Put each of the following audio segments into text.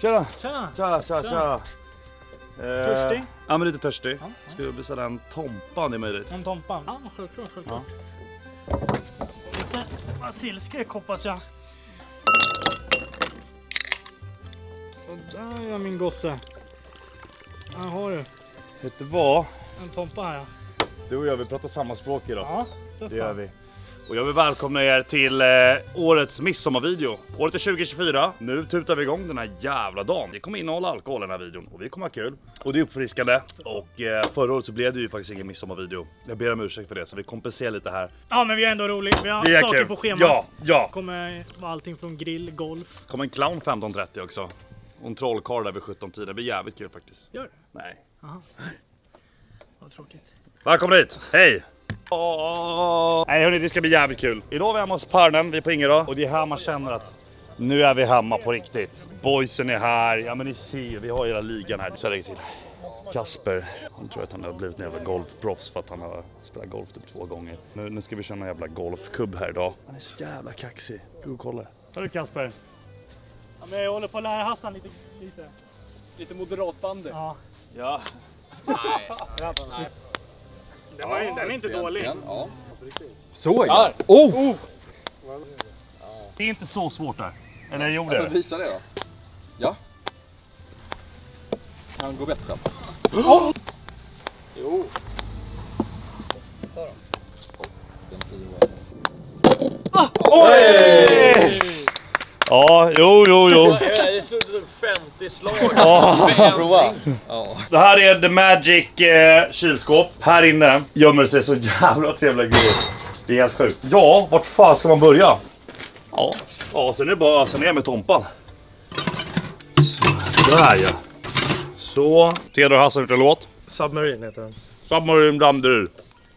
Tjena! Tjena! Törstig? Ja, men lite törstig. Ska du beställa en tompa, det är möjligt? En tompa? Ja, självklart. Ja. Lite basilskräck hoppas jag. Och där är min gosse. Här har du. Vet du vad? En tompa här, ja. Du och jag, vi pratar samma språk idag. Ja, det gör vi. Och jag vill välkomna er till årets midsommarvideo. Året är 2024. Nu tutar vi igång den här jävla dagen. Det kommer innehålla alkohol i den här videon och vi kommer ha kul. Och det är uppfriskande. Och förra året så blev det ju faktiskt ingen midsommarvideo. Jag ber om ursäkt för det, så vi kompenserar lite här. Ja, men vi är ändå roliga. Vi har saker kul på schemat. Ja. Kommer vara allting från grill, golf. Kommer en clown 15.30 också. Och en trollkarl där vid 17.10. Det blir jävligt kul faktiskt. Gör det? Nej. Aha. Vad tråkigt. Välkommen hit. Hej! Nej hörni, det ska bli jävligt kul. Idag är vi hemma hos Parnen, vi är på Ingerö. Och det är här man känner att nu är vi hemma på riktigt. Boysen är här, ja men ni ser, vi har hela ligan här. Så lägger till Kasper, han tror att han har blivit en jävla golfproffs för att han har spelat golf typ 2 gånger. Nu ska vi köra en jävla golfkubb här idag. Han är så jävla kaxig. Gå och kolla. Hörru Kasper. Ja, men jag håller på att lära Hassan Lite moderat bandy. Ja. Ja. Nej. Den är inte dålig. Ja. Så ja. Det är inte så svårt där. Eller gjorde Ja, det? visa det då. Ja. Kan gå bättre. Jo. Ta då. Yes! Ja, jo. Det slutade upp 50 slag. Prova. Ja. Det här är The Magic kylskåp. Här inne gömmer sig så jävla trevliga grejer. Det är helt sjukt. Ja, vart fan ska man börja? Ja, sen är det bara ösa ner med tompan. Så där ja. Så, Theodor Hassan gjort en låt. Submarine heter den. Submarine Danderyd.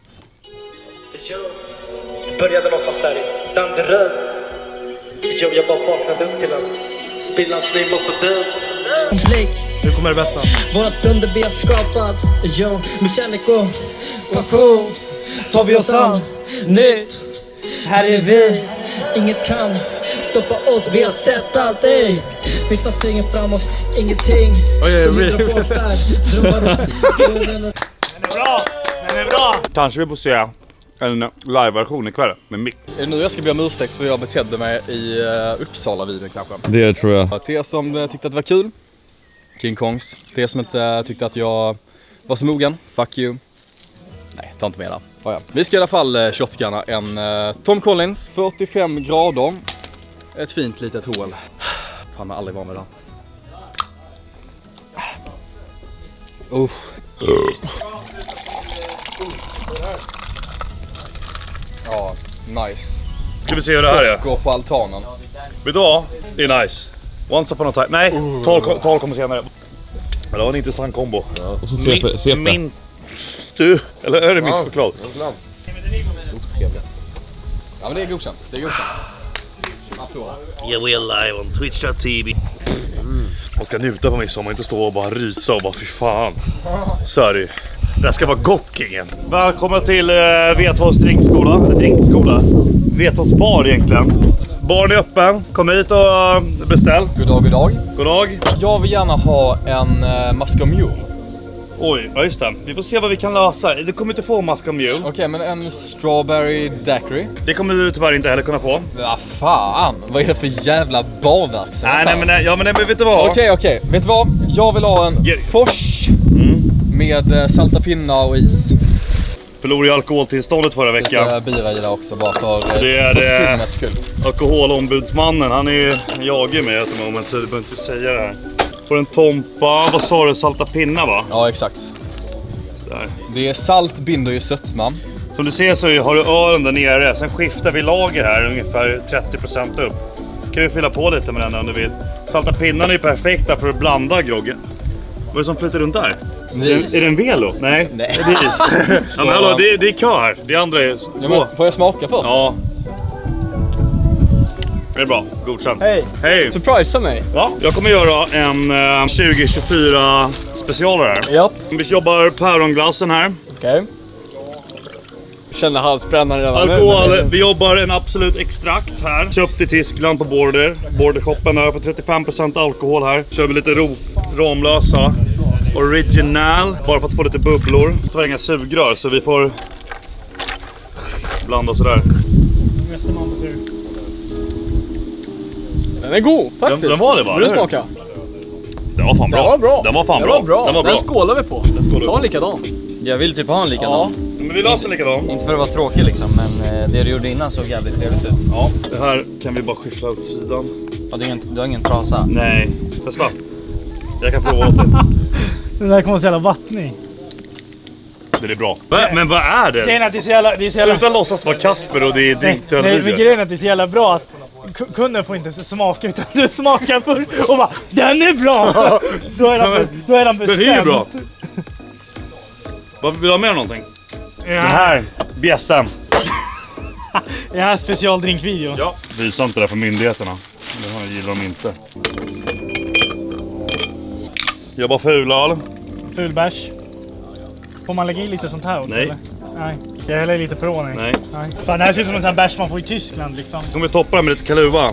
Började någonstans där i Danderyd. Jo, jag bara vaknade upp till en spillans slim upp på dörr. Nu kommer det bästa. Våra stunder vi har skapat. Jo, med kärlek och passion tar vi oss an. Nytt, här är vi. Inget kan stoppa oss, vi har sett allt. Ej, vi tar stegen framåt, ingenting. Så vi drar på färd, drömmar upp. Den är bra. Kanske vi får se en live-version ikväll med mick. Är det nu jag ska be om ursäkt för jag betedde mig i Uppsala-videon kanske? Det tror jag. Till er som tyckte att det var kul, King Kongs. Till er som inte tyckte att jag var så mogen, fuck you. Nej, ta inte med det. Ja. Vi ska i alla fall shotgunna en Tom Collins, 45 grader. Ett fint litet hål. Fan, jag aldrig var med det. Ja, nice. Ska vi se hur det här är? Gå på altanen. Vet du vad? Det är nice. Once upon a time. Nej, 12 kommer senare. Det var en intressant kombo. Ja. Och så CP. Min... Du, eller är det mitt choklad? Ja, men det är godkänt. Yeah, we're live on Twitch.tv. Man ska njuta på midsommar, inte stå och bara rysa och bara fy fan. Sorry. Det ska vara gott, kingen. Välkomna till Vetvås drinkskola. Eller drinkskola. Vetvås bar egentligen. Baren är öppen. Kom hit och beställ. God dag. Jag vill gärna ha en Moscow Mule. Oj, ja just det. Vi får se vad vi kan lösa. Du kommer inte få Moscow Mule. Okej, men en Strawberry Daiquiri. Det kommer du tyvärr inte heller kunna få. Ja, fan. Vad är det för jävla barverksamhet? Nej, men vet du vad? Okej. Vet du vad? Jag vill ha en Fors med salta pinnar och is. Förlorade alkoholtillståndet förra veckan. Lite bira i det också, bara för skummets skull. Alkoholombudsmannen, han är jagar mig ett moment så du behöver inte säga det här. Får en tompa, vad sa du? Salta pinnar va? Ja, exakt. Där. Det är salt, binder ju sötman. Som du ser så har du ölen där nere. Sen skiftar vi lager här ungefär 30% upp. Kan vi fylla på lite med den om du vill. Salta pinnan är ju perfekta för att blanda groggen. Vad är det som flyter runt där? Är det en velo? Nej. Det är is. Ja, men hallå, det är kö här. Det andra är... Ja, men, får jag smaka först? Ja. Det är bra, godkänt. Hej! Surprisa mig! Ja, jag kommer göra en 2024 specialare här. Ja. Vi jobbar päronglassen här. Okej. Känner halsbrännan redan Alkohol, nu. vi jobbar en absolut extrakt här. Köpt i Tyskland på Bordershoppen där för 35% alkohol här. Kör vi lite Ramlösa original, bara för att få lite bubblor. Det var inga sugrör så vi får blanda sådär. Den är god faktiskt. Den var det, va? Vill du smaka? Den var fan bra. Den var bra. Den var fan Den bra. var bra. Den var bra. Den skålar vi på. Ta en likadan. Jag vill typ ha en likadan. Ja. Men vi löser likadan. Inte för att vara tråkig liksom, men det du gjorde innan såg jävligt trevligt ut. Ja, det här kan vi bara skyffla åt sidan. Ja, du har ingen trasa. Nej, testa. Jag kan prova åt dig. Den där kommer så jävla vattnig. Det är bra. Men vad är det? Grejen är att det är så jävla... Sluta låtsas vara Kasper och det är Nej, men grejen är att det är så jävla bra att kunden får inte smaka utan du smakar först och bara den är bra! Då är den bestämd. Den är ju bra. Vad vill du ha med någonting? Ja. Den här, bjässen. Det här är specialdrinkvideo. Ja. Visa inte det för myndigheterna. Det här gillar de inte. Jag bara fulal. Fulbärs. Får man lägga in lite sånt här också? Nej. Eller? Nej. Jag häller lite på ordning. Nej. Fan, det här ser ut som en sån här bärs man får i Tyskland liksom. Kommer vi toppa den med lite kaluva.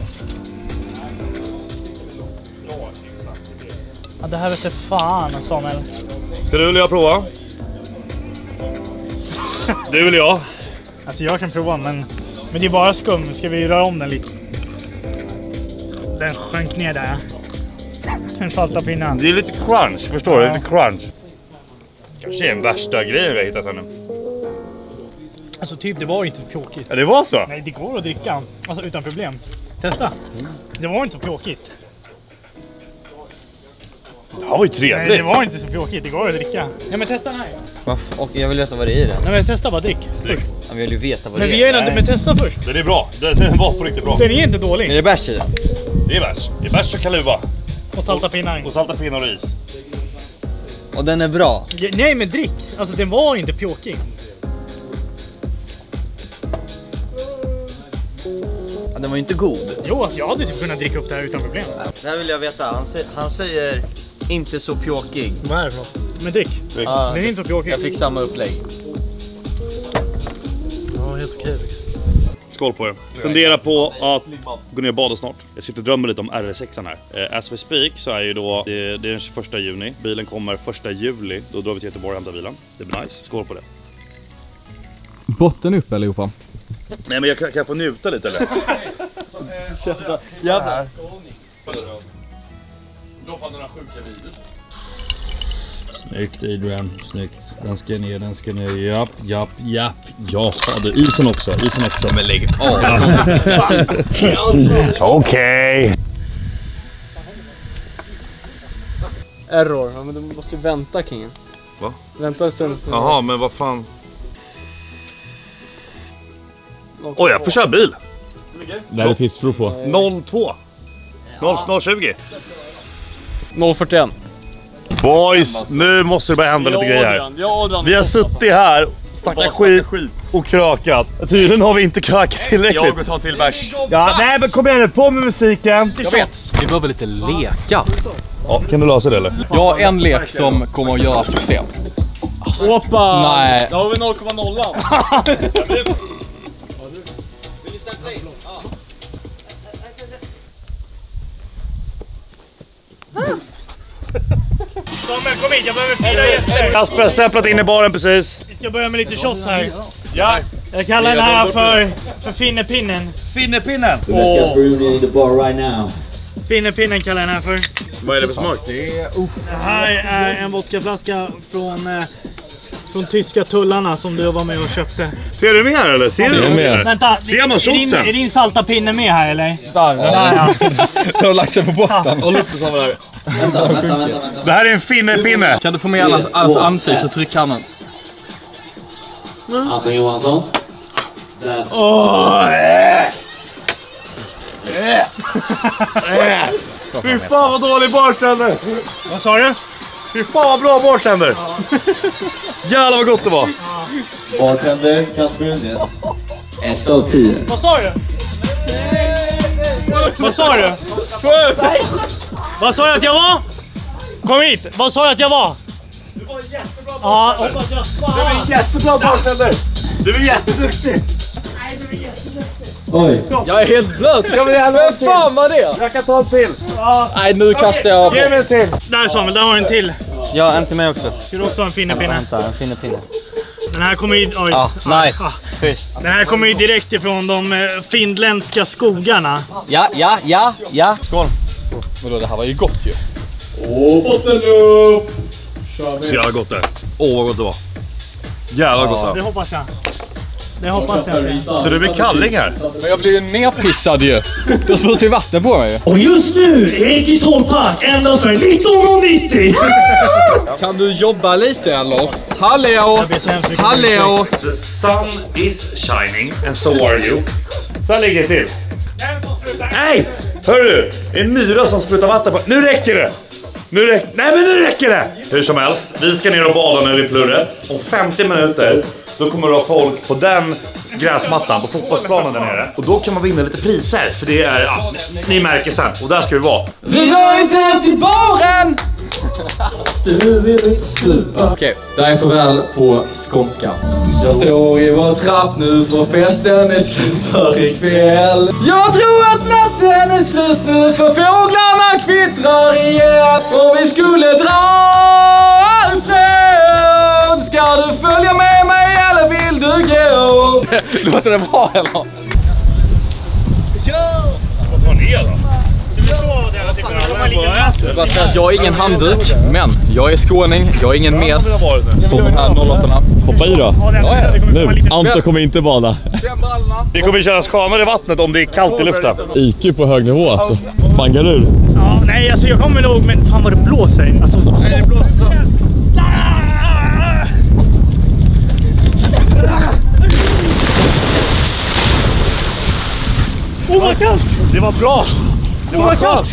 Ja, det här vet jag fan, Samuel. Ska du eller jag prova? Du eller jag? Alltså jag kan prova, men det är bara skum. Ska vi röra om den lite? Den sjönk ner där. Den salta pinnen. Det är lite crunch, förstår du? Ja. Lite crunch. Kanske är den värsta grejen vi har hittat här nu. Alltså typ, det var inte så pjåkigt. Ja, det var så? Nej, det går att dricka. Alltså utan problem. Testa. Det var inte så pjåkigt. Det här var ju trevligt. Nej, det var inte så pjåkigt. Det går att dricka. Ja, men testa den här. Och jag vill veta vad det är i den. Nej, men testa bara, drick. Jag vill ju veta vad Men det vi är. gör inte, men testa först. Den är bra. Den var på riktigt bra. Den är inte Är dålig. det bärs i den? Det är bärs. Det är bärs och kaluva. Och salta pinnar. Och salta pinnar och ris. Och den är bra. Ja, nej, men drick. Alltså den var inte pjåkig. Ja, den var ju inte god. Jo, alltså jag hade typ kunnat dricka upp det här utan problem. Det här vill jag veta. Han säger inte så pjåkig. Vad är det för något? Men drick. Ja, Den är inte så pjåkig. jag fick samma upplägg. Ja, helt okej liksom. Skål på er. Fundera på att gå ner och bada snart. Jag sitter och drömmer lite om RS6 här. As we speak så är ju då, det är den 21 juni. Bilen kommer 1 juli. Då drar vi till Göteborg och hämtar bilen. Det blir nice. Skål på det. Botten upp allihopa. Nej, men kan jag få njuta lite eller? Jävlar. Snyggt Adrian, snyggt. Den ska ner, japp. Ja, du, isen också. Men lägg av. Okej. Error. Ja, men du måste ju vänta, kingen. Va? Vänta en stund. Jaha, men vad fan. Oj, jag får köra bil. Det här är pissprov på. 02. 020. 041. Boys, nu måste det börja hända lite grejer här. Vi har suttit här, snackat skit och krökat. Tydligen har vi inte krökat tillräckligt. Jag går ta en till bärs. Ja, nej men kom igen nu, på med musiken. Jag vet. Vi behöver lite leka. Ja, kan du lösa det eller? Jag har en lek som kommer att göra succé. Hoppa! Nej. Då har vi 0,0. Samuel, kom hit, jag behöver 4 gäster. Kasper har stämplat in i baren precis. Vi ska börja med lite shots här. Ja, Jag kallar den här för finnepinnen. finnepinnen. Finnepinnen kallar jag den här för. Vad är det för smak? Det här är en vodkaflaska från tyska tullarna som du var med och köpte. Ser du mer eller? Ser du mer? Vänta, Ser man är din salta pinne med här eller? Där. Ja. Du har lagt sig på botten. Håll upp det som där. Vänta. Det här är en finnepinne. Kan du få med allas ansikte så tryck han den. Anton Johansson. Fy fan vad dålig bartender. Vad sa du? Fy fan vad bra bartender. Jävlar vad gott det var. Bartender Kasper Lundgren. 1 av 10. Vad sa du? Vad sa du? Vad sa jag att jag var? Kom hit! Vad sa jag att jag var? Du var jättebra bartender. Ja, hoppas jag svarar. Jättebra bartender. Du är jätteduktig! Oj. Jag är helt blöt. Vem fan var det? Jag kan ta en till. Nej, nu kastar jag. Ge mig en till. Där Samuel, där har en till. Ja, en till mig också. Ska du också ha en finnepinne? Vänta, en finnepinne. Den här kommer ju... Oj. Ja, nice. Schysst. Den här kommer ju direkt ifrån de finländska skogarna. Ja. Skål. Vadå, det här var ju gott ju. Så jävla gott det. Åh, vad gott det var. Jävla gott det. Det hoppas jag. Det hoppas jag. Ska du bli kalling här? Men jag blir ju nerpissad ju. Du har sprutat vatten på mig ju. Och just nu, Eki Trollpark, endast för 1990! Kan du jobba lite eller? Hallå! Hallå! The sun is shining and so are you. Så här ligger det till. Nej! Hörru! En myra som sprutar vatten på... Nu räcker det! Nej men nu räcker det! Hur som helst, vi ska ner och bada nu i plurret. Om 50 minuter då kommer det ha folk på den gräsmattan på fotbollsplanen där nere. Och då kan man vinna lite priser. För det är, ja, ni märker sen. Och där ska vi vara. Vi går inte ens till baren! Du vill inte sluta. Okej, det är farväl på skånska. Jag står i vår trapp nu för festen är slut för ikväll. Jag tror att natten är slut nu för fåglarna kvittrar igen. Och vi skulle dra ifrån. Ska du följa med mig eller vill du gå? Låter det bra eller? Vad fan är det då? Jag bara säga att jag är ingen handduk, men jag är skåning, jag är ingen mes som de här 08-orna. Hoppa i då. Ja. Nu, Anton kommer inte bada. Det kommer kännas skönare i vattnet om det är kallt i luften. IQ på hög nivå alltså. Bangarur. Ja, nej alltså jag kommer nog, men fan vad det blåser. Alltså, det blåser så. Åh vad kallt! Det var bra! Det var kallt!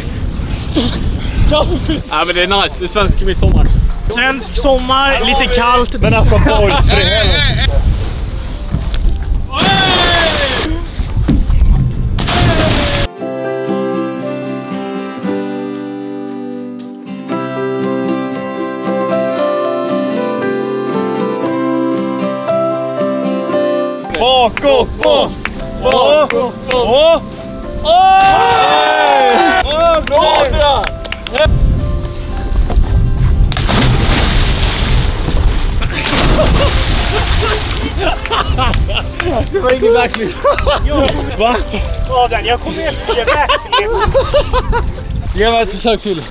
Ja men det är nice, det är svensk midsommar. Svensk sommar, lite kallt. Men alltså boys, för helvete. Bakåt! Bakåt! Det var ingen verklig. Va? Adrian, jag kommer inte ge verkligen. Ge mig ett försök till.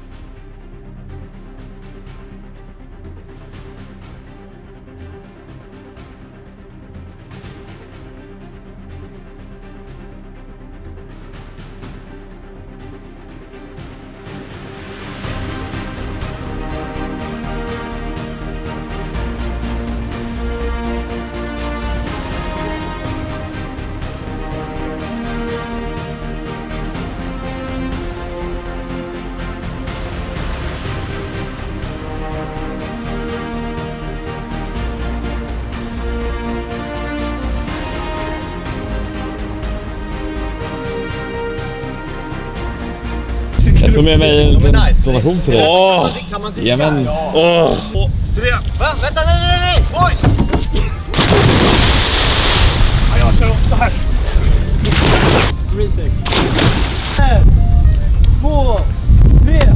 Jag tog med mig en donation till dig. Jajamän. Tre. Va? Vänta, nej! Oj! Ja, jag kör också här. 1, 2, 3.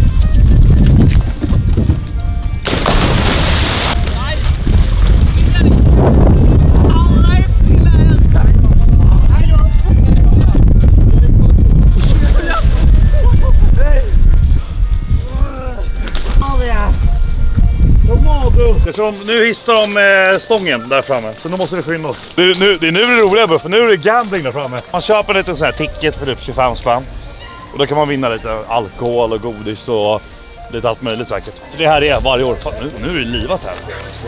Jag tror nu hissar de stången där framme, så nu måste vi skynda oss. Det är nu det roliga, för nu är det gambling där framme. Man köper lite sån här ticket för typ 25 spänn. Och då kan man vinna lite alkohol och godis och lite allt möjligt säkert. Så det här är varje år. Fan, nu är det livat här.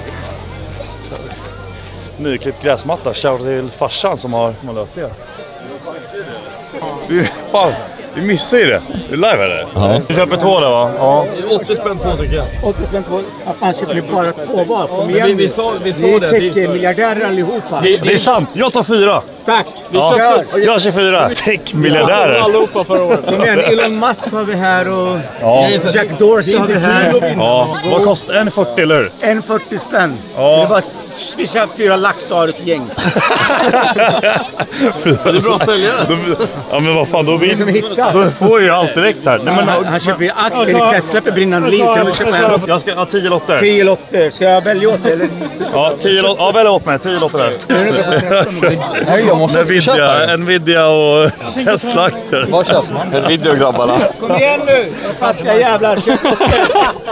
Nyklippt gräsmatta. Shoutout till farsan som har löst det. Fan, vi missar ju det. Det är live eller? Ja. Vi köper 2 där va? Ja. 80 spänn på tycker jag. 80 spänn på att man köper bara 2 var. Kom igen. Vi sa Vi det. täcker miljardärer allihopa. Det är sant, jag tar 4. Tack. Ja. Jag 24. Täck miljardärer. allihopa förra året. Kom igen, Elon Musk har vi här och Ja. Jack Dorsey har vi här. Ja. Vad kostar en 40 eller hur? 1,40 spänn. Ja. Det är bara Vi kör 4 laxar och ett gäng. Det är bra säljare. Ja men vad fan, då hittar. då får ju allt direkt här. Nej, men, Han köper ju aktier i Tesla för brinnande liv. Kan du köpa en? jag ska ha 10 lotter. 10 lotter. Ska jag välja åt det eller? Ja, 10 lotter. Ja, välj åt mig. 10 lotter där. Nej, jag måste också köpa. Nvidia och Tesla-aktier. Vad köper man? Nvidia och grabbarna. Kom igen nu. Fattiga jävlar. Köp lotter.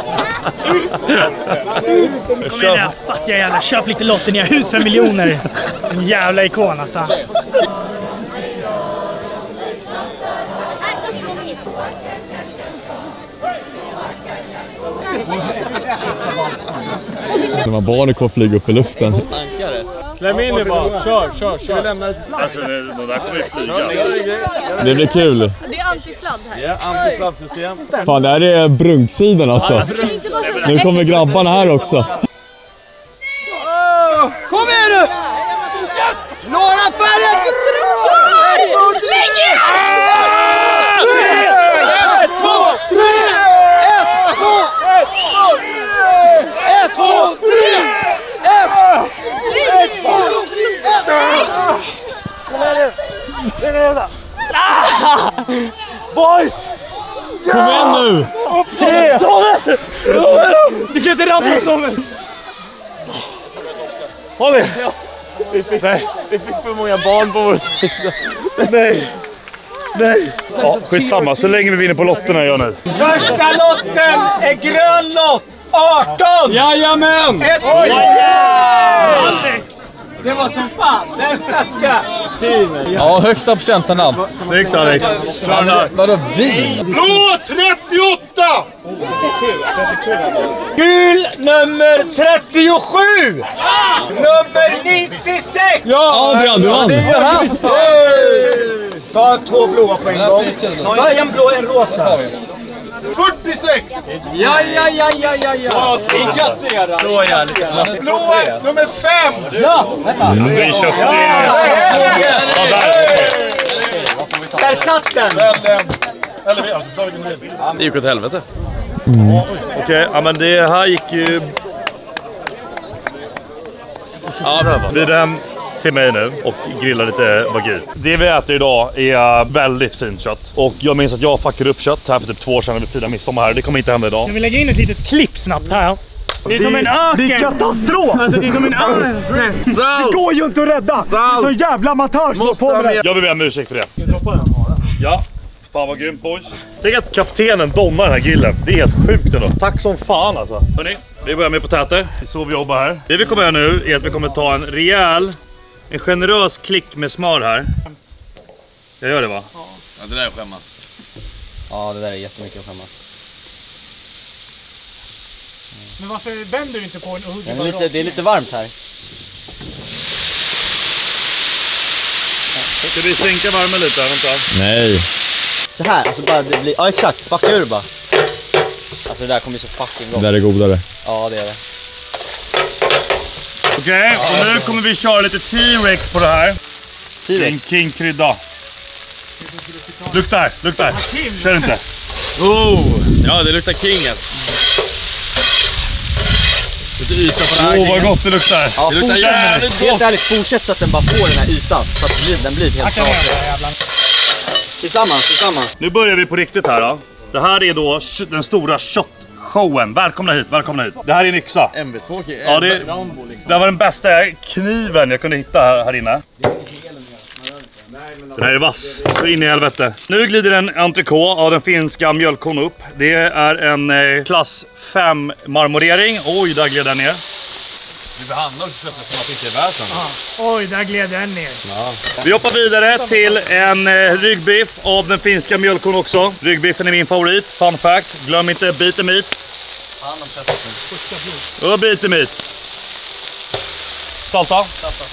Kom igen där, fattiga jävlar. Köp lite lotter, ni har hus för miljoner. En jävla ikon alltså. De här barnen kommer flyga upp i luften. Kläm in det bara. Kör. Vi lämnar ett... Alltså, de där kommer ju flyga. Det blir kul. Det är antisladd här. Ja, antisladdsystem. Fan, det här är brunksidan alltså. Nu kommer grabbarna här också. Kom igen nu! Några färger! Lägg er! 1, 2, 3! 1, 2, 3! 1, 2, 3! Boys! Kom igen nu! 3! Du kan inte ramla som. Håll i! Vi fick för många barn på vår sida. Nej! Ja, skitsamma, så länge vi vinner på lotterna gör nu. Första lotten är grön lott! 18! Jajamän! Alex! Det var som fan, det är en flaska! Ja, högsta procenten. Snyggt Alex! Vadå vin? Blå 38! Gul nummer 37! Nummer 96! Ja, Adrian, du vann! Ta 2 blåa på en gång. Ta en blå och en rosa. 46! Ja. Inkassera. Så jävligt. Blå nummer 5! Vi köpte Där satt den! Eller vi har tagit en bild. Det gick åt helvete. Okej, ja men det här gick ju... Ja, vi är hem till mig nu och grillar lite wagyu. Det vi äter idag är väldigt fint kött. Och jag minns att jag fuckade upp kött här för typ 2 år sedan när vi firade midsommar här. Det kommer inte hända idag. Kan vi lägga in ett litet klipp snabbt här? Det är som en öken! Det är katastrof! Alltså det är som en öken! Det går ju inte att rädda! Det är så jävla amatör som på med det! Jag vill be om ursäkt för det. Ja, fan vad grymt boys. Tänk att kaptenen domar den här grillen. Det är helt sjukt ändå. Tack som fan alltså. Hörrni, vi börjar med potäter. Det är så vi jobbar här. Det vi kommer göra nu är att vi kommer ta en rejäl, en generös klick med smör här. Jag gör det va? Ja, det där är skämmas. Ja, det där är jättemycket att skämmas. Men varför vänder du inte på en och hugger Det är lite varmt här. Ska vi sänka värmen lite? Vänta. Nej. Så här, alltså bara det blir... Ja, exakt. Backa ur bara. Alltså det där kommer bli så fucking gott. Det där är godare. Ja, det är det. Okej, och nu kommer vi köra lite T-Rex på det här. En king-krydda. Luktar. Kör inte. Ja, det luktar kinget. Lite yta på det här. Vad gott det luktar. Ja, Det luktar jävligt gott. helt ärligt, fortsätt så att den bara får den här ytan. Så att den blir helt bra. Tillsammans. Nu börjar vi på riktigt här då. Det här är då den stora showen. Välkomna hit. Det här är en yxa. MV2. Ja, det var den bästa kniven jag kunde hitta här inne. Den här är vass, så in i helvete. Nu glider en entrecote av den finska mjölkkon upp. Det är en klass 5 marmorering. Oj, där gled den ner. Du behandlar också köttet som att det inte är värt något. Oj, där gled den ner. Ja. Vi hoppar vidare till en ryggbiff av den finska mjölkkon också. Ryggbiffen är min favorit. Fun fact, glöm inte beat the meat. Och beat the meat. Salta.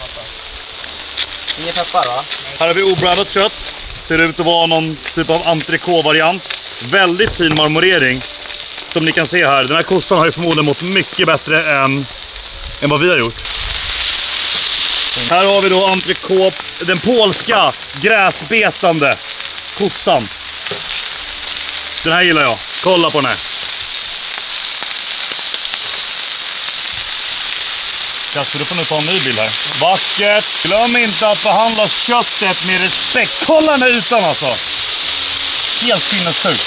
Ingen peppar va? Här har vi oblandat kött. Ser ut att vara någon typ av entrecote-variant. Väldigt fin marmorering. Som ni kan se här. Den här kossan har ju förmodligen mått mycket bättre än vad vi har gjort. Här har vi då entrecote. Den polska gräsbetande kossan. Den här gillar jag. Kolla på den här. Kasper, du får nu ta en ny bild här. Vackert! Glöm inte att behandla köttet med respekt. Kolla den här ytan alltså! Helt sinnessjukt.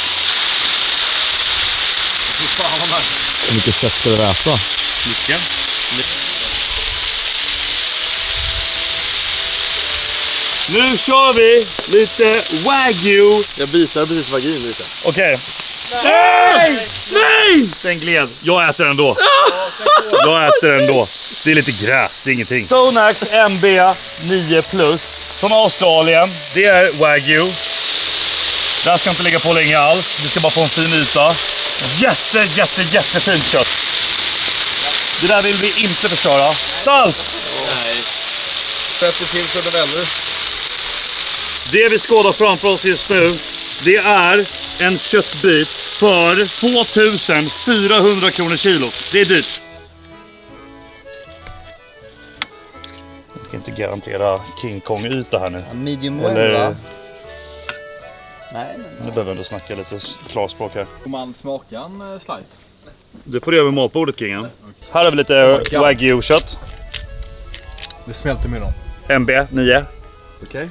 Hur mycket kött ska du äta? Mycket. Nu kör vi lite wagyu. Jag bitar precis vagin lite. Okej. Nej! Nej! Den gled. Jag äter den då. Jag äter den då. Det är lite gräs, det är ingenting. Stoneaxe MB 9+ från Australien. Det är wagyu. Det här ska inte ligga på länge alls. Vi ska bara få en fin yta. Jättefint kött. Det där vill vi inte förstöra. Salt! Nej. 30 till för noveller. Det vi skådar framför oss just nu, det är en köttbit för 2400 kronor kilo. Det är dyrt. Jag kan inte garantera King Kong-yta här nu. Medium eller... well, va? Nej. Nu behöver vi ändå snacka lite klarspråk här. Får man smaka en slice? Det får du göra vid matbordet, Kingen. Här har vi lite wagyu-kött. Det smälter med dem. MB 9. Okej.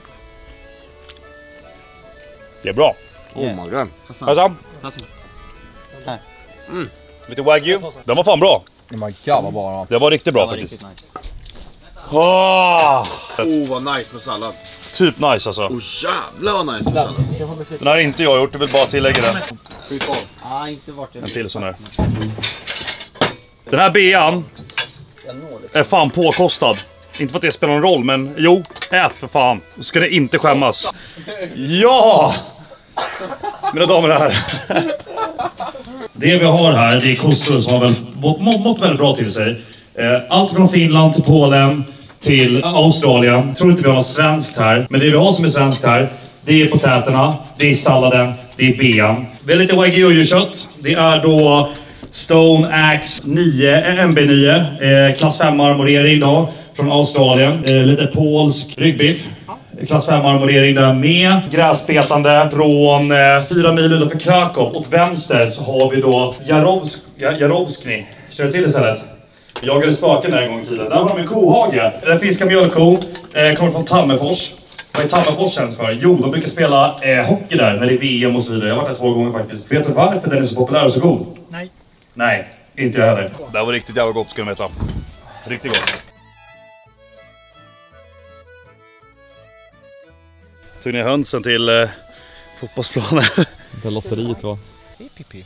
Det är bra. Oh my god. Hassan. Lite wagyu. Den var fan bra. Oh my god vad bra. Det var riktigt bra faktiskt. Riktigt nice. Vad nice med sallad. Typ nice alltså. Jävlar vad nice med sallad. Den har inte jag gjort, jag vill bara tillägga det. Inte vart En till sån här. Den här bean är fan påkostad. Inte för att det spelar någon roll, men jo, ät för fan. Då ska det inte skämmas. Ja! Mina damer och herrar. Det vi har här, det är kossor som har väl mått väldigt bra till sig. Allt från Finland till Polen till Australien. Jag tror inte vi har något svenskt här. Men det vi har som är svenskt här, det är potäterna, det är salladen, det är bean. Vi har lite wagyu-kött. Det är då Stoneaxe 9, MB9, klass 5 marmorering då, från Australien. Lite polsk ryggbiff. Klass 5 marmorering där med gräsbetande från 4 mil utanför Krakow. Åt vänster så har vi då Jarowski. Kör du till istället? Jag jagade spaken där en gång i tiden. Där har de en kohage. Den finska mjölko kommer från Tammerfors. Vad är Tammerfors känns för? Jo, de brukar spela hockey där när det är VM och så vidare. Jag har varit där 2 gånger faktiskt. Vet du varför den är så populär och så god? Nej. Nej, inte jag heller. Det här var riktigt jävla gott, ska ni veta. Riktigt gott. Tog ni hönsen till fotbollsplanen? Det är lotteriet va? Pipi.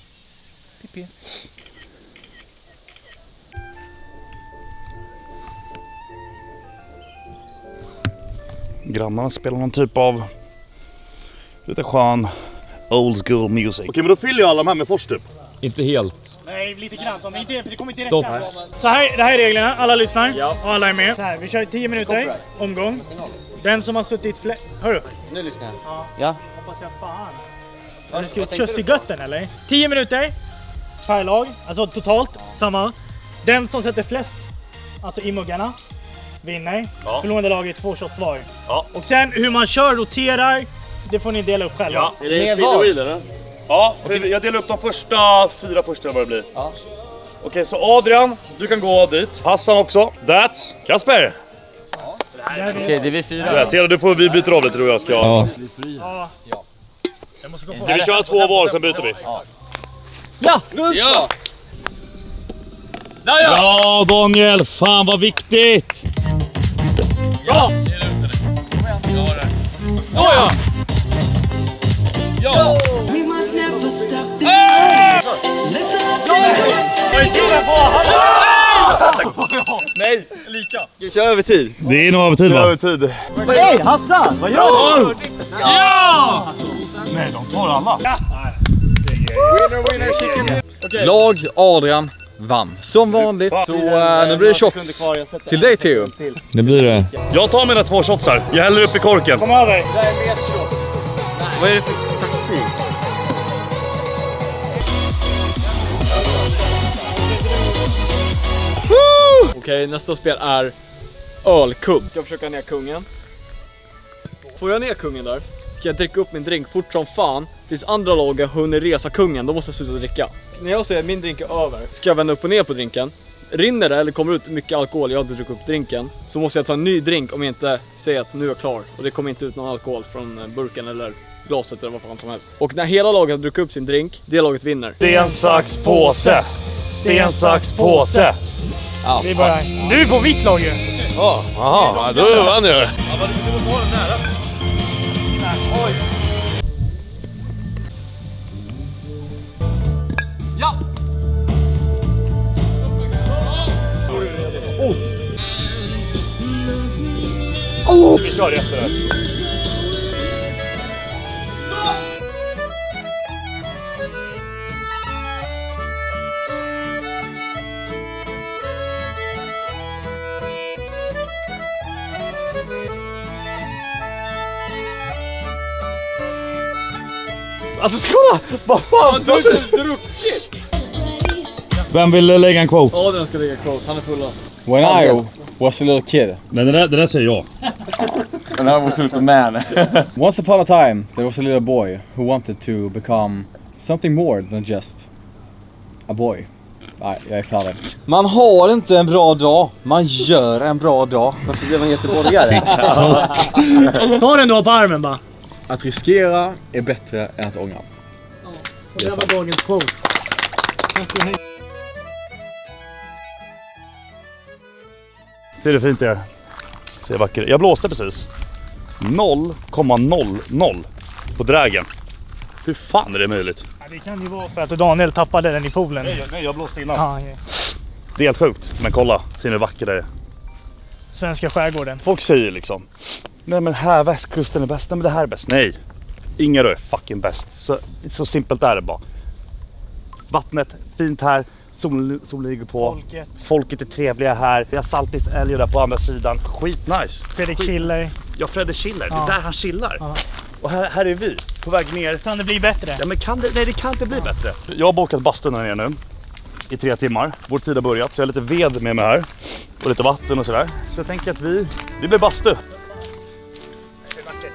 Grannarna spelar någon typ av lite skön old school music. Okej, men då fyller jag alla de här med fors typ. Inte helt. Nej, lite grann så, men inte för det kommer inte räcka. Så här, det här är reglerna, alla lyssnar och alla är med. Så här, vi kör 10 minuter, omgång. Den som har suttit hör du? Nu lyssnar jag. Ja. Hoppas jag fan. Du ska ju köss i götten eller? 10 minuter per lag, alltså totalt samma. Den som sätter flest, alltså i muggarna, vinner. Ja. Förlorande laget 2 shots var. Ja. Och sen hur man kör, roterar, det får ni dela upp själva. Ja. Är det speed wheel eller? Ja, jag delar upp de första 4 första vad det blir. Ja. Okej, så Adrian, du kan gå dit. Hassan också. That's Kasper. Okej, det är vi 4. Tela, du får vi byter av lite tror jag ska. Ja. Ja. Jag måste gå på. Vi kör 2 var, sen byter vi. Ja! Ja! Ja, Daniel, fan vad viktigt. Ja! Ja! Ja! Nej, lika. Vi kör över tid. det är nog över tid va? Över tid. Hej Hassan, vad gör du? Ja! Nej, de tar alla. Ja. Winner, chicken. Okay. Lag Adrian vann. Som vanligt. Så nu blir det shots till dig Theo. Det blir det. Jag tar mina 2 shots här. Jag häller upp i korken. Kom över. Det är mer shots. Vad är det för taktik? Okej, nästa spel är ölkubb. Ska jag försöka ner kungen. Får jag ner kungen där ska jag dricka upp min drink fort som fan. Tills andra laget hunnit resa kungen, då måste jag sluta dricka. När jag säger att min drink är över ska jag vända upp och ner på drinken. rinner det eller kommer ut mycket alkohol, jag har inte druckit upp drinken, så måste jag ta en ny drink om jag inte säger att nu är jag klar. Och det kommer inte ut någon alkohol från burken eller glaset eller vad fan som helst. Och när hela laget har druckit upp sin drink, det laget vinner. Sten, sax, påse. Sten, sax, påse. Ja, vi börjar. Du är på vitt lag ju. Ja, aha, då är han ju. Ja, men du måste ha den nära. Oj. Ja! Vi kör efter det. Alltså kolla! Vad fan? Du har inte druckit! Vem vill lägga en quote? Adrian ska lägga quote, han är full av. When I was a little kid. Men det där säger jag. When I was a little man. Once upon a time there was a little boy who wanted to become something more than just a boy. Nej, jag är färdig. Man har inte en bra dag, man gör en bra dag. Varför blir man göteborgare? Ta den då på armen bara. Att riskera är bättre än att ångra. Det var dagens quote. Ser det fint det? Ser vackert. Jag blåste precis 0,00 på drägen. Hur fan är det möjligt? Ja, det kan ju vara för att Daniel tappade den i poolen. Nej, jag blåste innan. Ja, ja. Det är helt sjukt. Men kolla, ser ni hur vacker det är? Svenska skärgården. Folk säger liksom, nej men här västkusten är bäst, nej men det här är bäst. Nej, Ingarö är fucking bäst. Så simpelt är det bara. Vattnet, fint här. Solen ligger på. Folket är trevliga här. Vi har Saltis älgar där på andra sidan. Skit nice. Fredrik chillar. Ja, Fredrik chillar. Ja. Det är där han chillar. Ja. Och här är vi på väg ner. Kan det bli bättre? Ja, men nej, det kan inte bli bättre. Jag har bokat bastun här nere nu i 3 timmar. Vår tid har börjat, så jag har lite ved med mig här. Och lite vatten och sådär. Så jag tänker att vi blir bastu. Det är vackert.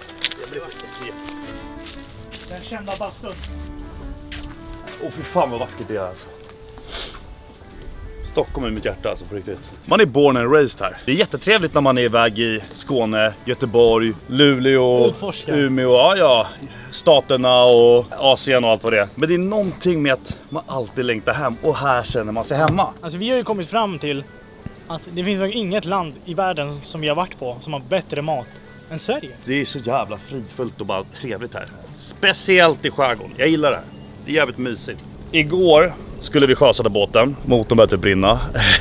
Den kända bastun. Åh fy fan vad vackert det är alltså. Stockholm är mitt hjärta alltså på riktigt. Man är born and raised här. Det är jättetrevligt när man är iväg i Skåne, Göteborg, Luleå, Umeå, ja, staterna och Asien och allt vad det är. Men det är någonting med att man alltid längtar hem och här känner man sig hemma. Alltså vi har ju kommit fram till att det finns nog inget land i världen som vi har varit på som har bättre mat än Sverige. Det är så jävla fridfullt och bara trevligt här. Speciellt i skärgården. Jag gillar det här. Det är jävligt mysigt. Igår skulle vi sjösätta båten. Motorn började brinna.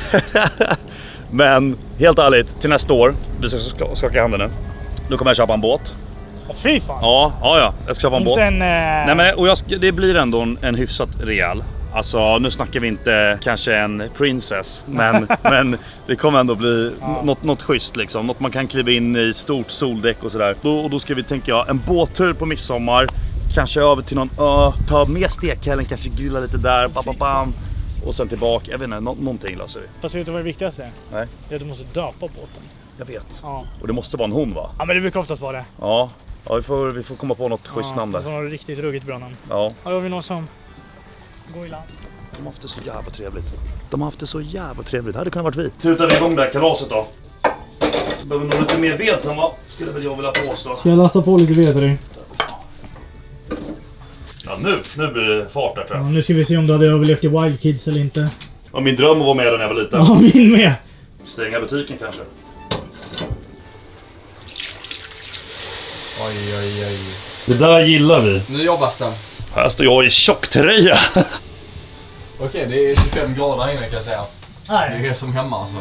Men helt ärligt, till nästa år, vi ska skaka handen nu. Då kommer jag köpa en båt. Fy fan. Ja, jag ska köpa en båt. Nej, men det blir ändå en hyfsat rejäl. Alltså nu snackar vi inte kanske en princess, men det kommer ändå bli något schysst liksom. Något man kan kliva in i, stort soldäck och sådär. Då ska vi, tänka jag, en båttur på midsommar. Kanske över till någon ö, ta med stekhällen, kanske grilla lite där, bam. Och sen tillbaka, jag vet inte, någonting löser vi. Fast vet du vad det viktigaste är? Nej. Det är att du måste döpa båten. Jag vet. Ja. Och det måste vara en hon va? Ja men det brukar oftast vara det. Ja, vi får komma på något schysst namn där. Det var något riktigt ruggigt bra namn. Ja. Då har vi någon som går i land. De har haft det så jävla trevligt. Det hade kunnat varit vi. Tutar vi igång det här kalaset då. Så behöver vi lite mer ved som skulle väl jag vilja påstå. Ska jag lassa på lite ved till dig? Ja, nu blir det fart där tror jag. Ja, nu ska vi se om du hade överlevt i Wild Kids eller inte. Ja, min dröm var med när jag var liten. Ja, min med. Stänga butiken kanske. Oj. Det där gillar vi. Nu jobbas den. Här står jag i tjocktröja. Okej, det är 25 grader här inne kan jag säga. Nej. Det är som hemma alltså.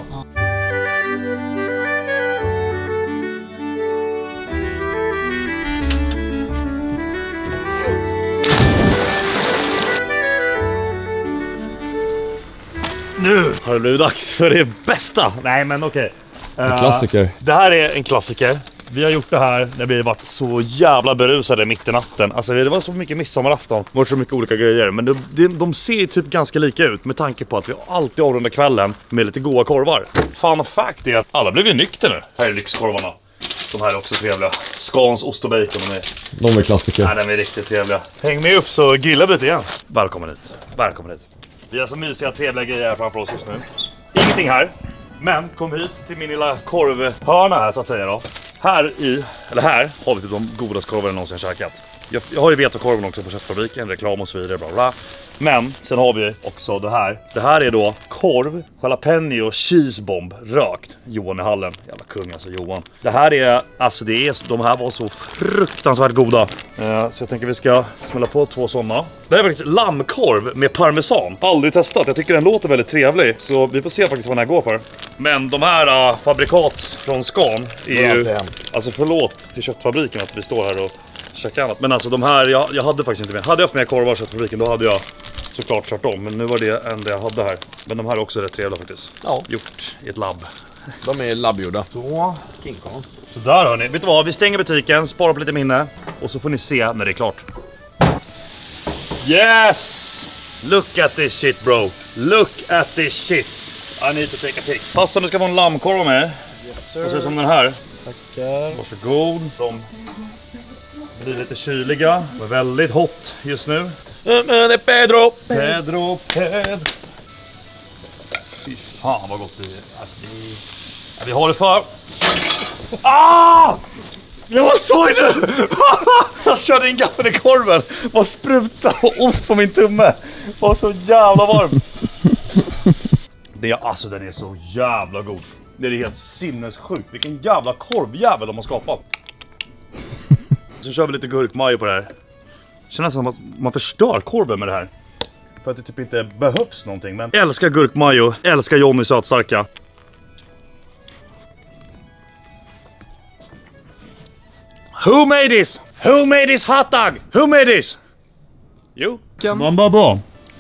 Nu har det blivit dags för det bästa. Nej men okej. En klassiker. Det här är en klassiker. Vi har gjort det här när vi varit så jävla berusade mitt i natten. Alltså det var så mycket midsommarafton. Det var så mycket olika grejer. Men de ser typ ganska lika ut med tanke på att vi alltid avrundar kvällen med lite goda korvar. Fun of fact är att alla blev ju nykter nu. Här är lyxkorvarna. De här är också trevliga. Skans, ost och bacon. De är klassiker. Nej, de är riktigt trevliga. Häng med upp så grillar vi lite igen. Välkommen hit. Vi har så mysiga trevliga grejer här framför oss just nu. Ingenting här. Men kom hit till min lilla korvhörna här så att säga då. Här har vi typ de godaste korvarna jag någonsin käkat. Jag har ju Veta-korven också på köttfabriken, reklam och så vidare, bla bla. Men sen har vi också det här. Det här är då korv, jalapeno och cheesebomb rökt. Johan i hallen, jävla kung alltså Johan. Det här är, alltså de här var så fruktansvärt goda. Så jag tänker vi ska smälla på 2 sådana. Det här är faktiskt lammkorv med parmesan. Aldrig testat, jag tycker den låter väldigt trevlig. Så vi får se faktiskt vad den här går för. Men de här fabrikats från Scan är ju, alltså förlåt till köttfabriken att vi står här och käka annat. Men alltså de här, jag hade faktiskt inte med. Hade jag haft med korvar och köttfabriken då hade jag såklart kört om. Men nu var det enda jag hade här. Men de här är också rätt trevliga faktiskt. Ja. Gjort i ett labb. De är labbgjorda. Så. King Kong. Så där hörni. Vet du vad? Vi stänger butiken, sparar på lite minne. Och så får ni se när det är klart. Yes! Look at this shit bro. Look at this shit. I need to take a pic. Fast om du ska få en lammkorv med. Yes sir. Och så som den här. Tackar. Varsågod. De blir lite kyliga. Det är väldigt hot just nu. Pedro. Fy fan vad gott det är. Alltså, vi har det för. Ah! Jag var så nu! Jag körde in gaffeln i korven. Vad spruta och ost på min tumme. Var så jävla varm. Alltså den är så jävla god. Det är helt sinnessjukt. Vilken jävla korvjävel de har skapat. Så kör vi lite gurkmajo på det här. Känns som att man förstör korven med det här. För att det typ inte behövs någonting. Men älskar gurkmajo, älskar Johnny sötstarka. Who made this? Who made this hot dog? Who made this? Jo. Bra.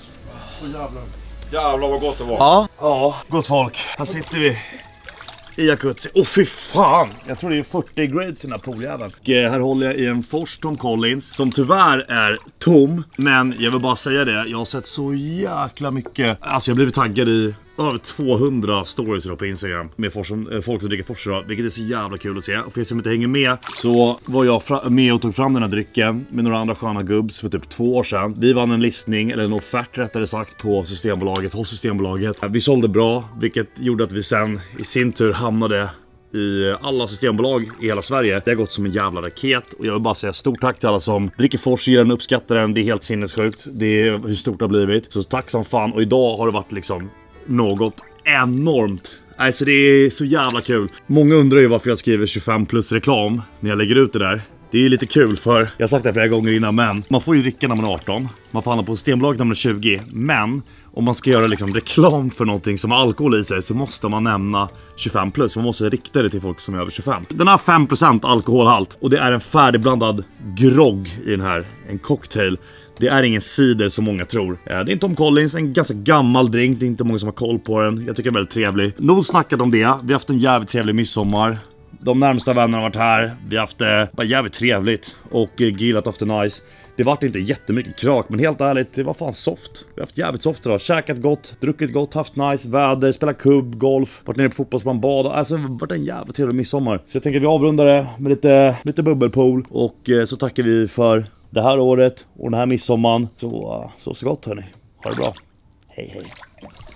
Jävlar vad gott det var. Ja, gott folk. Här sitter vi i jacuzzi. Fy fan. Jag tror det är 40 grades i den här pooljäveln. Här håller jag i en Fors Tom Collins som tyvärr är tom. Men jag vill bara säga det. Jag har sett så jäkla mycket. Alltså jag blev taggad i över 200 stories på Instagram med folk som dricker Fors idag, vilket är så jävla kul att se. Och för er som inte hänger med så var jag med och tog fram den här drycken med några andra sköna gubbs för typ 2 år sedan. Vi vann en listning, eller en offert rättare sagt, på Systembolaget, hos Systembolaget. Vi sålde bra, vilket gjorde att vi sen i sin tur hamnade i alla systembolag i hela Sverige. Det har gått som en jävla raket och jag vill bara säga stort tack till alla som dricker Fors, ger den, uppskattar den. Det är helt sinnessjukt. Det är hur stort det har blivit. Så tack som fan. Och idag har det varit liksom något enormt. Alltså det är så jävla kul. Många undrar ju varför jag skriver 25 plus reklam när jag lägger ut det där. Det är ju lite kul för jag har sagt det flera gånger innan, men man får ju dricka när man är 18. Man får handla på Systembolaget när man är 20. Men om man ska göra liksom reklam för någonting som har alkohol i sig så måste man nämna 25 plus. Man måste rikta det till folk som är över 25. Den har 5% alkoholhalt och det är en färdigblandad grogg i den här. En cocktail. Det är ingen cider som många tror. Det är en Tom Collins, en ganska gammal drink. Det är inte många som har koll på den. Jag tycker den är väldigt trevlig. Nog snackat om det. Vi har haft en jävligt trevlig midsommar. De närmsta vännerna har varit här. Vi har haft det bara jävligt trevligt. Och grillat after nice. Det vart inte jättemycket krak, men helt ärligt, det var fan soft. Vi har haft jävligt soft idag. Käkat gott, druckit gott, haft nice väder, spelat kubb, golf, varit nere på fotbollsplan, bad. Alltså det varit en jävligt trevlig midsommar. Så jag tänker att vi avrundar det med lite bubbelpool. Och så tackar vi för det här året och den här midsommaren. Så gott hörni. Ha det bra. Hej hej.